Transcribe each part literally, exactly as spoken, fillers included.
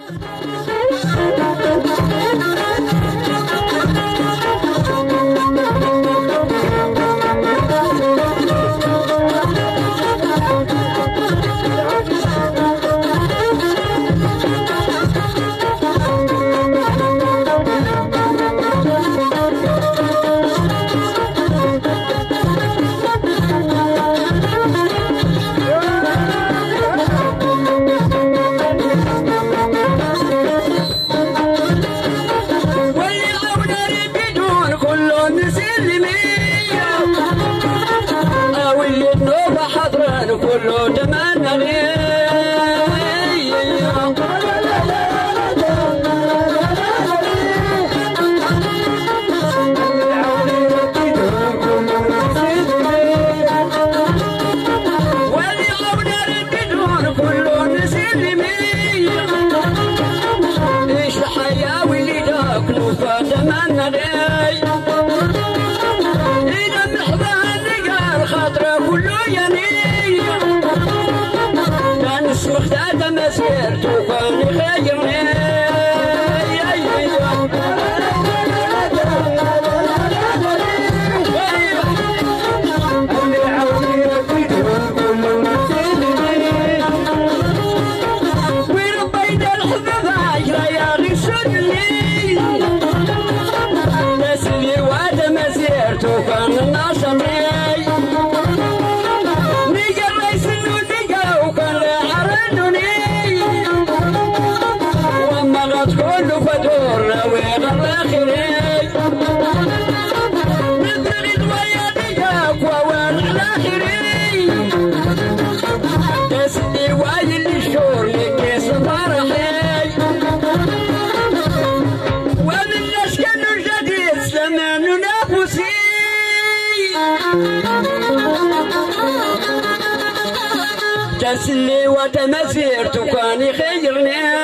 كله تمنى لي واليوم نرددون كله نسلمي ايش الحياة واللي داكلوا فتمنى لي إذا محضر نقال خاطره كله يني مختاد مسيرته وكان يخيرني اللي عاوني ربيته كله نسيني وربيت الحباب عشرة يا غي سني نسلي وعد مسيرته وكان ناصرني كله فدورنا ويغر اخري نبرد ويا دياك ووال على اخري تسلي وايل الشور لكيس فرحي ومن نسكن الجديد سلمان نفسي تسلي وتمسيرت كان يخيرني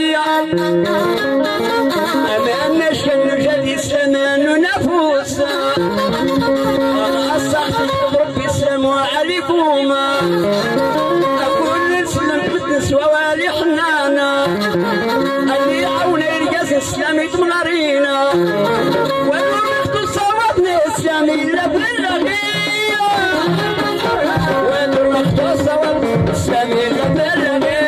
أمان نشكل جديد سمان نفوس أصحت ربي السلام عليكم أقول نسلم بالنسوة والي حنانا اللي عاون الجاز السلام يتمنارينا ولو نخطو صوابنا السلام إلا باللغية ولو نخطو صوابنا السلام إلا باللغية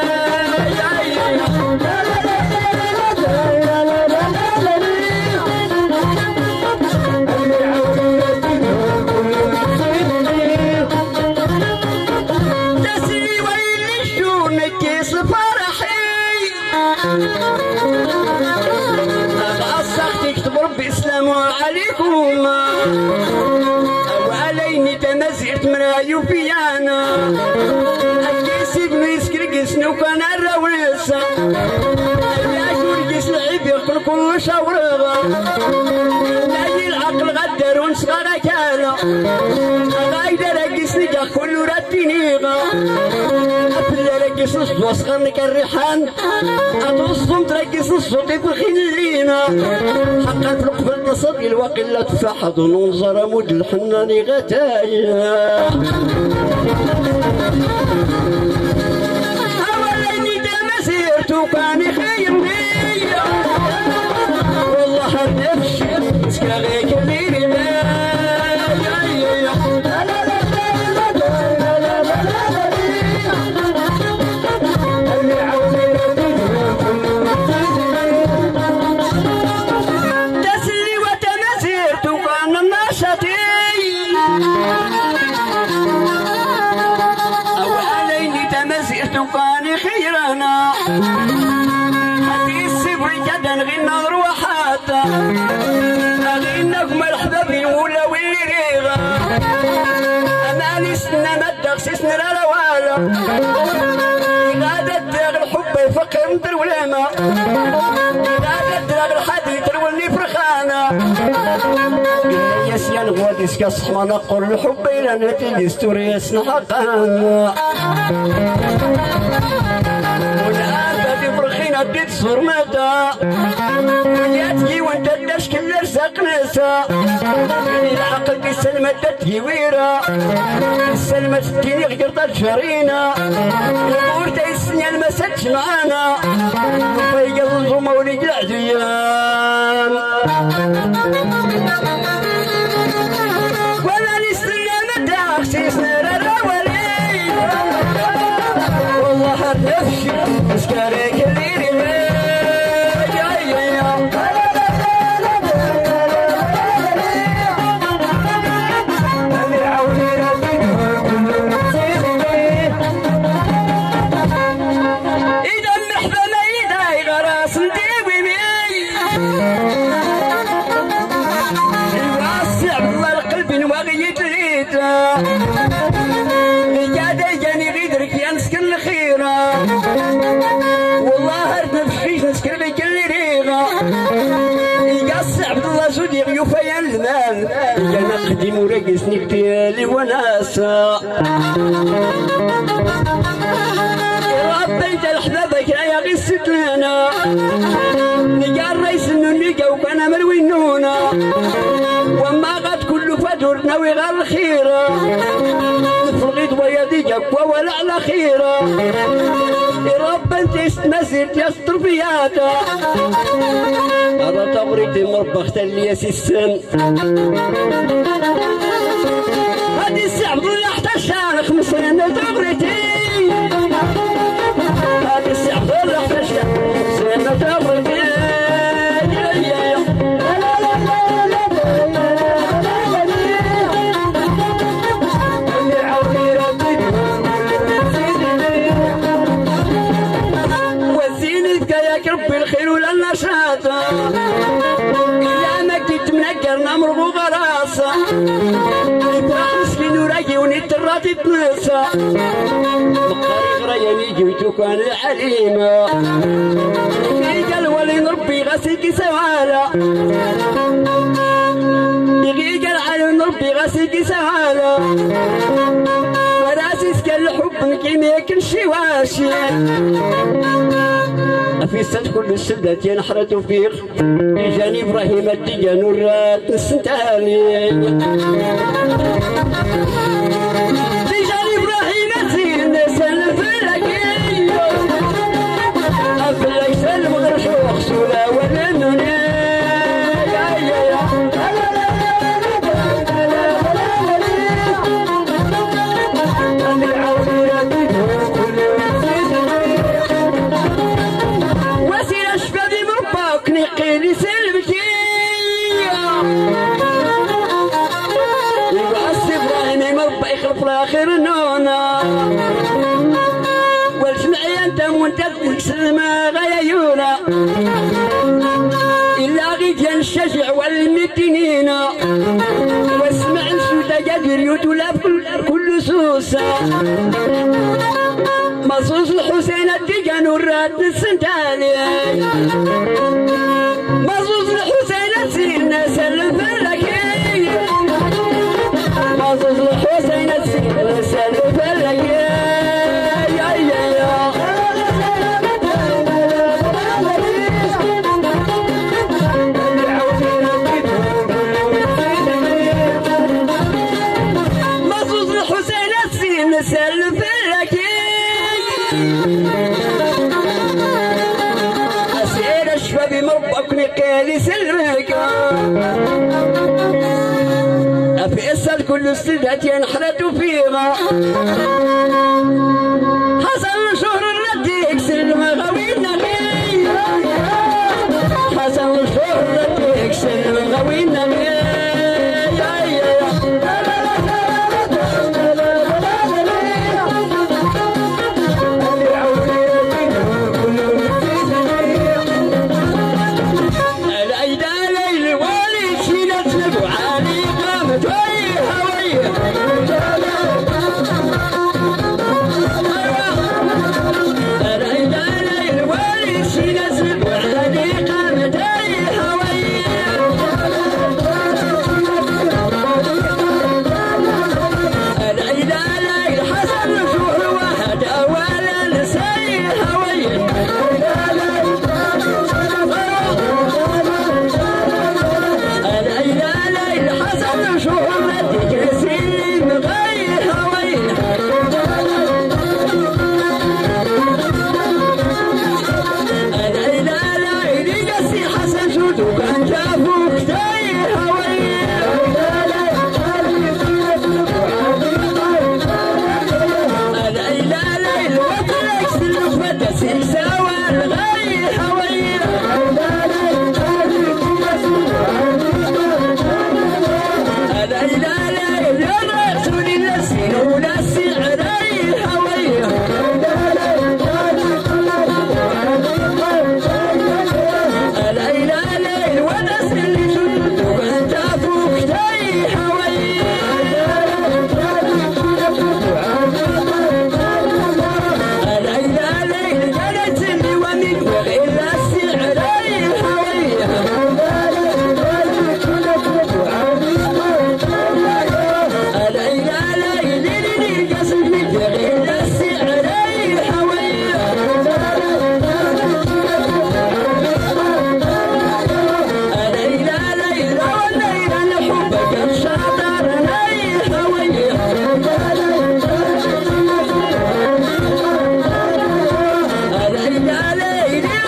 عليكم وعليني تمزعت مرايو فيانا الكيسيد ميسكرقس نو كان الرويس اللاجورقس العيب يقتل كل شورغة لاجي العقل غدر ونصغر كالا غايدة رقس نجا كل رتينيغا أبلا رقس نص وصغرنك الريحان أتصم ترقس نص وطيب الخلينا حقا في القبل نصدي الوقلة فحض وننظر مد الحنان غتايا أولاني دا مسيرته كان يخيرني والله النفس سكاغي كبير كان خيرنا هدي السبر جدا غنى روحات غنى مرحبا بالولا واللي ريغا اماني سنة مدق سسنا لا والا غادة دراغ الحب يفكر ندر ولما غادة دراغ الحديد ترولني فرخانة يا سيان غوادي سكا صحما نقول الحب الى نتيجي ستوري سنحقا والآن في فرخينا بديت صور مدى ولياتي وانت الدش كل رزق نسا العقل بالسلمة تتهويرا السلمة تديني غير طال شرينا الأمور تيسني المسج معانا في قلب مولد العديان ولا نستنى متى سنر الاولين والله هتنفشي اسكاريك الليل يوفي المال يا نقدم ورقصني بتالي وناسا ربيت الحبابك يا غيست لنا نجا الرئيس النونيكا وكان مروينونا وما غاد كل فدور ناوي غير الخيرة نفرغيت ويدي جكوى ولا على خيرة رب انت استمسرت يستر فياتا هذا تغريتي مربخت اللي يسيسن هادي السعب ضل حتى الشارخ مسنة تغريتي هادي السعب ضل حتى الشارخ مسنة تغريتي بالخير ولا النشاطة يا ما كنت منكر نمر غراسة يفرح مسكين وراجي ونترات تنسى مقاري غرياني جويتو كان الحليمة يغي قال ولي نربي غسيكي سوالا يغي قال علي نربي غسيكي سوالا وراسيس كان الحب كيما ياكل شي واشي في سد كل السدات ينحرت فيه جاني ابراهيم الدجان ورات السنتالي جاني ابراهيم الزين سلف لكي افلك سلم غير شوخ سولا ولا نوني نقيلي سلبتي يبعث ابراهيم مربى يخلف الاخر نونا والجمعية انت منتظر سلمى غيايونا الا غيد الشجع والمتنين واسمع السودة قادر يدولا كل سوسة مصوص الحسين الدجان ورات السنتالي مصوص الحسين السين سلم فلكي مصوص الحسين السين سلم فلكي يا يا يا مصوص الحسين السين سلم فلكي أسير الشباب مربك نقالي سلمك أفيصل كل السدات ينحرتوا فيها حسن شهر رديك سلم غوينا غي حسن شهر رديك سلم غوينا غي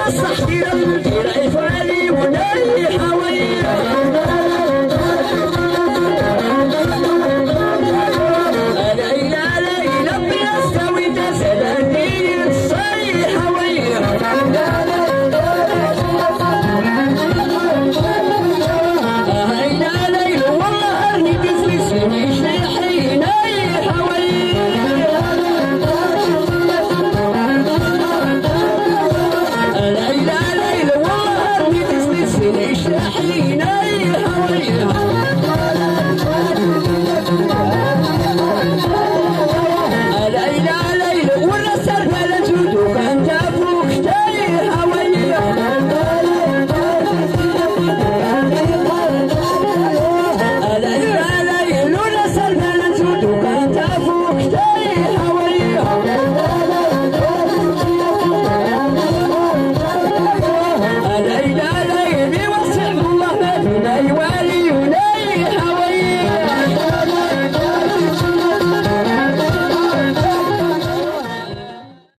صحتي